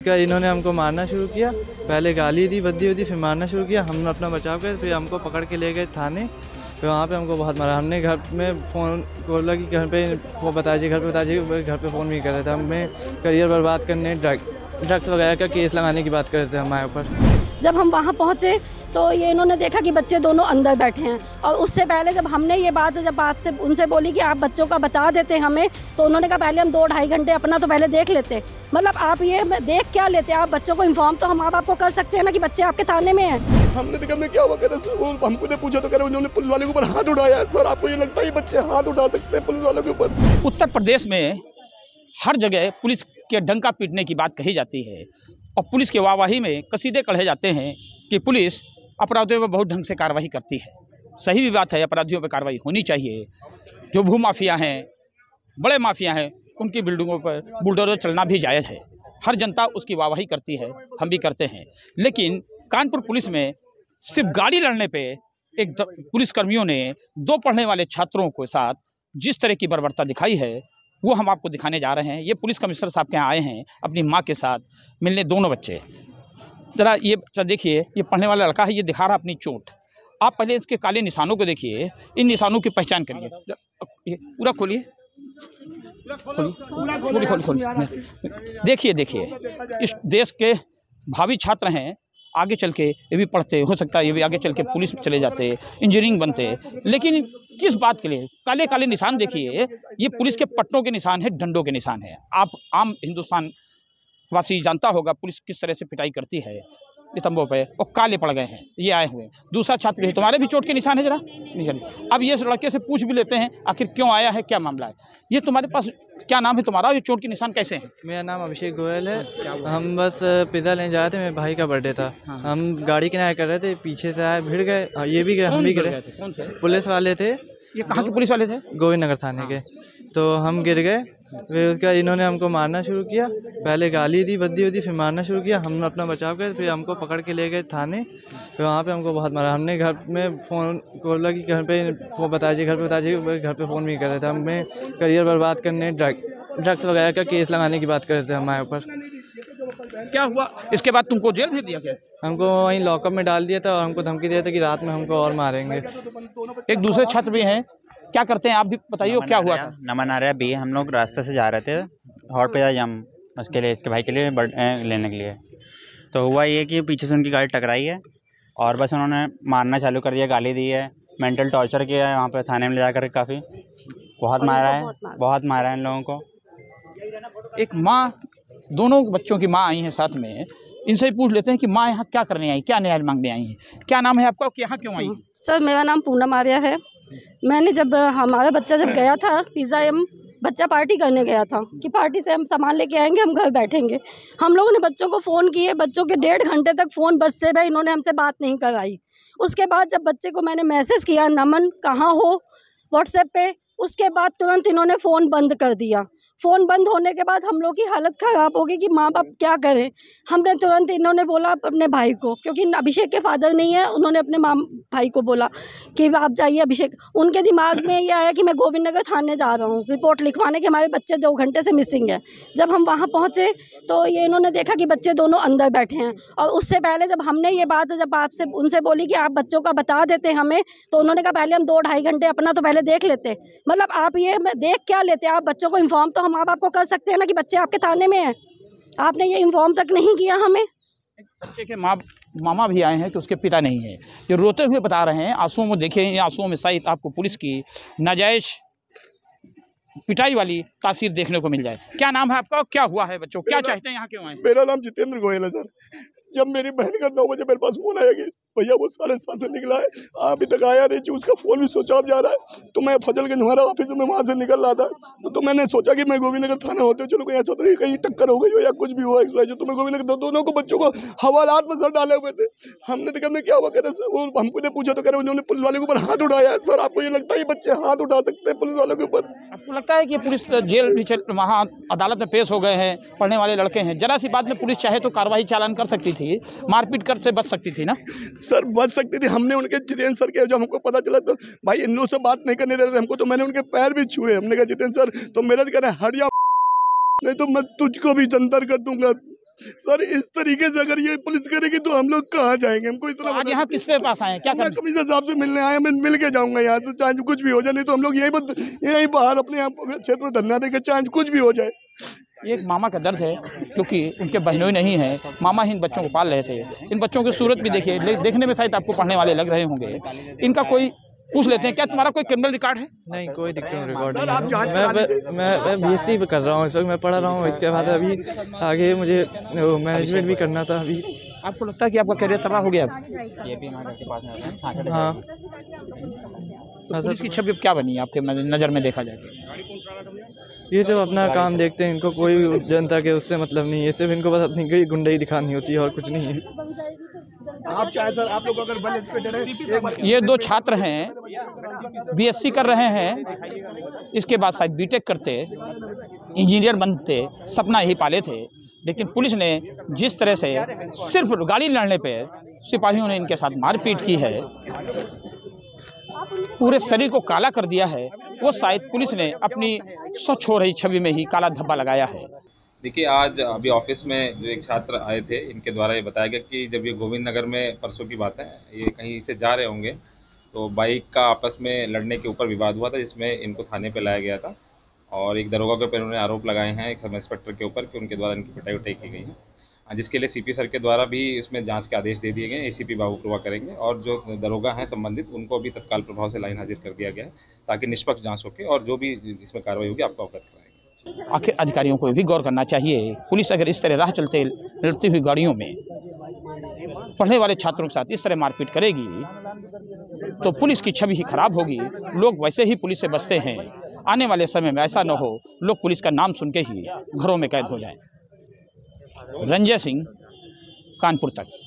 उसका इन्होंने हमको मारना शुरू किया। पहले गाली दी, बद्दी उदी, फिर मारना शुरू किया। हमने अपना बचाव किया, फिर हमको पकड़ के ले गए थाने। फिर वहाँ पे हमको बहुत मारा। हमने घर में फ़ोन बोला कि घर पे वो बताइए, घर पे बताइए। घर पे फ़ोन भी कर रहे थे। हमें करियर बर्बाद करने, ड्रग्स वगैरह का केस लगाने की बात कर रहे थे हमारे ऊपर। जब हम वहाँ पहुँचे तो ये इन्होंने देखा कि बच्चे दोनों अंदर बैठे हैं, और उससे पहले जब हमने ये बात जब आपसे उनसे बोली कि आप बच्चों का बता देते हमें, तो उन्होंने कहा पहले हम 2-2.5 घंटे अपना तो पहले देख लेते। मतलब आप ये देख क्या लेते, आप बच्चों को इन्फॉर्म तो हम आपको कर सकते हैं ना कि बच्चे आपके थाने में हैं। हमने देखा मैं क्या हुआ करे सर, वो हमको ने पूछा तो करे उन्होंने पुलिस वाले के ऊपर हाथ उठाया। सर आपको ये लगता है बच्चे हाथ उठा सकते हैं पुलिस वालों के ऊपर? उत्तर प्रदेश में हर जगह पुलिस के डंका पीटने की बात कही जाती है और पुलिस के वाहवाही में कसीदे कढ़े जाते हैं कि पुलिस अपराधियों पर बहुत ढंग से कार्रवाई करती है। सही भी बात है, अपराधियों पर कार्रवाई होनी चाहिए। जो भू माफिया हैं, बड़े माफिया हैं, उनकी बिल्डिंगों पर बुलडोजर चलना भी जायज़ है। हर जनता उसकी वाहवाही करती है, हम भी करते हैं। लेकिन कानपुर पुलिस में सिर्फ गाड़ी लड़ने पे एक पुलिसकर्मियों ने 2 पढ़ने वाले छात्रों के साथ जिस तरह की बर्बरता दिखाई है, वो हम आपको दिखाने जा रहे हैं। ये पुलिस कमिश्नर साहब के यहाँ आए हैं अपनी माँ के साथ मिलने, दोनों बच्चे। ज़रा ये देखिए, ये पढ़ने वाला लड़का है, ये दिखा रहा अपनी चोट। आप पहले इसके काले निशानों को देखिए, इन निशानों की पहचान करिए। ये पूरा खोलिए, खोलिए। देखिए, इस देश के भावी छात्र हैं। आगे चल के ये भी पढ़ते, हो सकता है ये भी आगे चल के पुलिस में चले जाते, इंजीनियरिंग बनते। लेकिन किस बात के लिए? काले काले निशान देखिए, ये पुलिस के पट्टों के निशान है, डंडों के निशान है। आप आम हिंदुस्तान वासी जानता होगा पुलिस किस तरह से पिटाई करती है नितंबों पे, और काले पड़ गए हैं ये आए हुए। दूसरा छात्र भी है, तुम्हारे भी चोट के निशान है, जरा निशान। अब ये लड़के से पूछ भी लेते हैं आखिर क्यों आया है, क्या मामला है। ये तुम्हारे पास क्या नाम है तुम्हारा, ये चोट के निशान कैसे हैं? मेरा नाम अभिषेक गोयल है। हम बस पिज़्ज़ा लेने जा रहे थे, मेरे भाई का बर्थडे था। हम गाड़ी किराया कर रहे थे, पीछे से आए, भिड़ गए। ये भी गए, हम भी गिरे। पुलिस वाले थे। ये कहाँ के पुलिस वाले थे? गोविंद नगर थाने के। तो हम गिर गए। फिर उसका इन्होंने हमको मारना शुरू किया। पहले गाली दी, बद्दी उदी, फिर मारना शुरू किया। हमने अपना बचाव किया, फिर हमको पकड़ के ले गए थाने। फिर वहाँ पे हमको बहुत मारा। हमने घर में फ़ोन बोला कि घर पे वो बताइए, घर पे बताइए। घर पे फ़ोन भी कर रहे थे। हमें करियर बर्बाद करने, ड्रग्स वगैरह का केस लगाने की बात कर रहे थे हमारे ऊपर। क्या हुआ इसके बाद? तुमको जेल भेज दिया क्या? हमको वहीं लॉकअप में डाल दिया था और हमको धमकी दिया था कि रात में हमको और मारेंगे। एक दूसरे छात्र भी हैं, क्या करते हैं आप भी बताइए, क्या हुआ था? नमन आर्या भी, हम लोग रास्ते से जा रहे थे और पे हम उसके लिए, इसके भाई के लिए लेने के लिए। तो हुआ ये कि पीछे से उनकी गाड़ी टकराई है और बस उन्होंने मारना चालू कर दिया, गाली दी है, मेंटल टॉर्चर किया है। वहाँ पे थाने में ले जाकर काफ़ी बहुत मारा है इन लोगों को। एक माँ, दोनों बच्चों की माँ आई हैं साथ में, इनसे ही पूछ लेते हैं कि माँ यहाँ क्या करने आई, क्या न्याय मांगने आई हैं, क्या नाम है आपका, यहाँ क्यों आई? सर मेरा नाम पूनम आर्या है। मैंने जब हमारा बच्चा जब गया था पिज़्ज़ा, हम बच्चा पार्टी करने गया था कि पार्टी से हम सामान लेके आएंगे, हम घर बैठेंगे। हम लोगों ने बच्चों को फ़ोन किए, बच्चों के 1.5 घंटे तक फ़ोन बजते रहे, इन्होंने हमसे बात नहीं कराई। उसके बाद जब बच्चे को मैंने मैसेज किया, नमन कहाँ हो, व्हाट्सएप पे, उसके बाद तुरंत इन्होंने फ़ोन बंद कर दिया। फ़ोन बंद होने के बाद हम लोग की हालत ख़राब हो गई कि माँ बाप क्या करें। हमने तुरंत, इन्होंने बोला अपने भाई को, क्योंकि अभिषेक के फादर नहीं है, उन्होंने अपने भाई को बोला कि आप जाइए अभिषेक। उनके दिमाग में ये आया कि मैं गोविंद नगर थाने जा रहा हूँ रिपोर्ट लिखवाने के, हमारे बच्चे 2 घंटे से मिसिंग है। जब हम वहाँ पहुँचे तो ये इन्होंने देखा कि बच्चे दोनों अंदर बैठे हैं, और उससे पहले जब हमने ये बात जब आपसे उनसे बोली कि आप बच्चों का बता देते हमें, तो उन्होंने कहा पहले हम 2-2.5 घंटे अपना तो पहले देख लेते। मतलब आप ये देख क्या लेते, आप बच्चों को इन्फॉर्म तो हम आपको कर सकते हैं ना कि बच्चे आपके थाने में हैं। आपने ये इन्फॉर्म तक नहीं किया हमें। बच्चे के मामा भी आए हैं कि उसके पिता नहीं है, ये रोते हुए बता रहे हैं, आंसुओं में देखिए, आंसुओं में शायद आपको पुलिस की नाजायज पिटाई वाली तासीर देखने को मिल जाए। क्या नाम है आपका, क्या हुआ है बच्चों, क्या चाहते हैं, यहाँ क्यों आए? मेरा नाम जितेंद्र गोयल है सर। जब मेरी बहन का 9 बजे मेरे पास फोन आया कि भैया वो 7:30 से निकला है, अभी तक आया नहीं, उसका फोन भी स्विच ऑफ जा रहा है। तो मैं फजलगंज हमारा ऑफिस में वहाँ से निकल रहा था, तो मैंने सोचा कि मैं गोविंद नगर थाना होते चलो कहीं ऐसा तो नहीं कहीं टक्कर हो गई हो या कुछ भी हुआ। तो मैं गोविंद नगर दोनों को बच्चों को हवालात में सर डाले हुए थे। हमने देखा मैं क्या हुआ करे सर, वो हमको ने पूछा तो करे उन्होंने पुलिस वाले के ऊपर हाथ उठाया। सर आपको ये लगता है बच्चे हाथ उठा सकते हैं पुलिस वालों के ऊपर? आपको लगता है कि पुलिस जेल भी वहाँ अदालत में पेश हो गए हैं, पढ़ने वाले लड़के हैं, जरा सी बात में पुलिस चाहे तो कार्रवाई चालान कर सकती थी, मारपीट कर से बच सकती थी ना? सर बच सकती थी। हमने उनके जितेंद्र सर के, जब हमको पता चला तो भाई इन लोगों से बात नहीं करने दे रहे थे हमको, तो मैंने उनके पैर भी छुए। हमने कहा जितेंद्र सर तो मेरा कहना है हट जा, नहीं तो मैं तुझको भी जंतर कर दूंगा। सर इस तरीके से अगर ये पुलिस करेगी तो हम लोग कहाँ जाएंगे? हमको इतना आज यहाँ किस पे पास आए, क्या मैं कर कमिश्नर साहब से मिलने आया, मैं मिल के जाऊंगा यहाँ से, चाहे कुछ भी हो जाए। नहीं तो हम लोग यहीं बाहर अपने क्षेत्र में धरना देकर चाहे कुछ भी हो जाए। ये एक मामा का दर्द है, क्योंकि उनके बहनोई नहीं है, मामा ही इन बच्चों को पाल रहे थे। इन बच्चों की सूरत भी देखिए, देखने में शायद आपको पढ़ने वाले लग रहे होंगे। इनका कोई पूछ लेते हैं, क्या तुम्हारा कोई क्रिमिनल रिकॉर्ड है? नहीं, कोई क्रिमिनल रिकॉर्ड नहीं है। मैं बीएससी कर रहा हूँ इस वक्त, मैं पढ़ रहा हूँ। इसके बाद अभी आगे मुझे मैनेजमेंट भी करना था। अभी आपको लगता है कि आपका करियर तबाह हो गया? ये भी हमारे के पास में आता है। हाँ, तो पुलिस की छवि क्या बनी आपके नज़र में देखा जाए? ये सब अपना काम देखते हैं, इनको कोई जनता के उससे मतलब नहीं है, सिर्फ इनको बस अपनी गुंडाई दिखानी होती है और कुछ नहीं है। आप चाहे सर, आप लोग अगर बल एजुकेटेड है। ये दो छात्र हैं, बीएससी कर रहे हैं, इसके बाद शायद बीटेक करते, इंजीनियर बनते, सपना यही पाले थे। लेकिन पुलिस ने जिस तरह से सिर्फ गाड़ी लड़ने पे सिपाहियों ने इनके साथ मारपीट की है, पूरे शरीर को काला कर दिया है, वो शायद पुलिस ने अपनी स्वच्छ हो रही छवि में ही काला धब्बा लगाया है। देखिए, आज अभी ऑफिस में जो एक छात्र आए थे, इनके द्वारा ये बताया गया कि जब ये गोविंद नगर में परसों की बात है, ये कहीं से जा रहे होंगे तो बाइक का आपस में लड़ने के ऊपर विवाद हुआ था, जिसमें इनको थाने पे लाया गया था। और एक दरोगा के ऊपर उन्होंने आरोप लगाए हैं, एक सब इंस्पेक्टर के ऊपर, कि उनके द्वारा इनकी पिटाई उटाई की गई है, जिसके लिए सीपी सर के द्वारा भी इसमें जांच के आदेश दे दिए गए। एसीपी बाबू प्रभा करेंगे और जो दरोगा हैं संबंधित, उनको भी तत्काल प्रभाव से लाइन हाजिर कर दिया गया है, ताकि निष्पक्ष जांच होके और जो भी इसमें कार्रवाई होगी आपको अवगत कराएंगे। आखिर अधिकारियों को भी गौर करना चाहिए। पुलिस अगर इस तरह राह चलते लड़ती हुई गाड़ियों में पढ़ने वाले छात्रों के साथ इस तरह मारपीट करेगी तो पुलिस की छवि ही खराब होगी। लोग वैसे ही पुलिस से बचते हैं, आने वाले समय में ऐसा न हो लोग पुलिस का नाम सुन के ही घरों में कैद हो जाएं। रंजय सिंह, कानपुर तक।